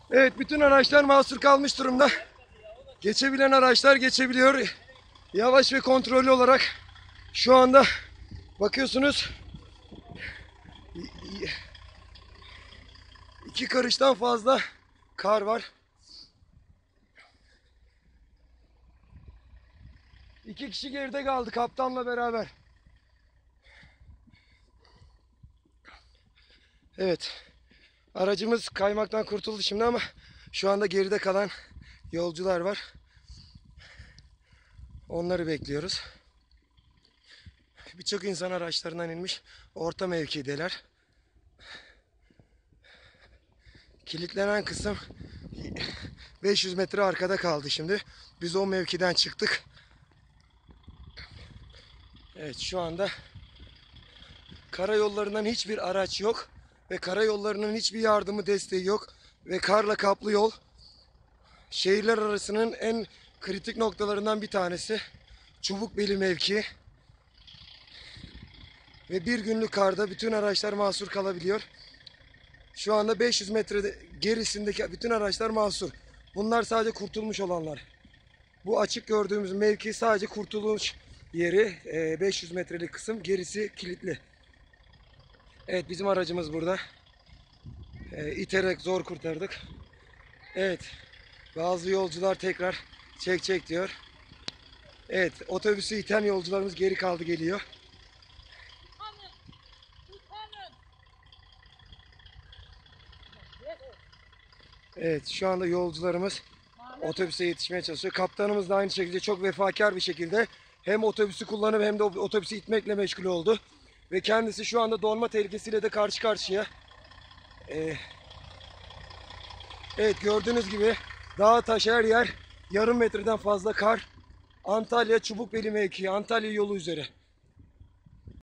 Evet, bütün araçlar mahsur kalmış durumda. Geçebilen araçlar geçebiliyor. Yavaş ve kontrollü olarak şu anda bakıyorsunuz 2 karıştan fazla kar var. 2 kişi geride kaldı kaptanla beraber. Evet. Aracımız kaymaktan kurtuldu şimdi ama şu anda geride kalan yolcular var. Onları bekliyoruz. Birçok insan araçlarından inmiş. Orta mevkideler. Kilitlenen kısım 500 metre arkada kaldı şimdi. Biz o mevkiden çıktık. Evet, şu anda karayollarından hiçbir araç yok. Ve karayollarının hiçbir yardımı, desteği yok. Ve karla kaplı yol şehirler arasının en kritik noktalarından bir tanesi. Çubukbeli mevki. Ve bir günlük karda bütün araçlar mahsur kalabiliyor. Şu anda 500 metre gerisindeki bütün araçlar mahsur. Bunlar sadece kurtulmuş olanlar. Bu açık gördüğümüz mevki sadece kurtuluş yeri. 500 metrelik kısım, gerisi kilitli. Evet, bizim aracımız burada. İterek zor kurtardık. Evet, bazı yolcular tekrar çek diyor. Evet, otobüsü iten yolcularımız geri kaldı, geliyor. Evet, şu anda yolcularımız otobüse yetişmeye çalışıyor. Kaptanımız da aynı şekilde çok vefakar bir şekilde hem otobüsü kullanıp hem de otobüsü itmekle meşgul oldu. Ve kendisi şu anda donma tehlikesiyle de karşı karşıya. Evet, gördüğünüz gibi dağ taş her yer, yarım metreden fazla kar. Antalya Çubukbeli mevkii, Antalya yolu üzere.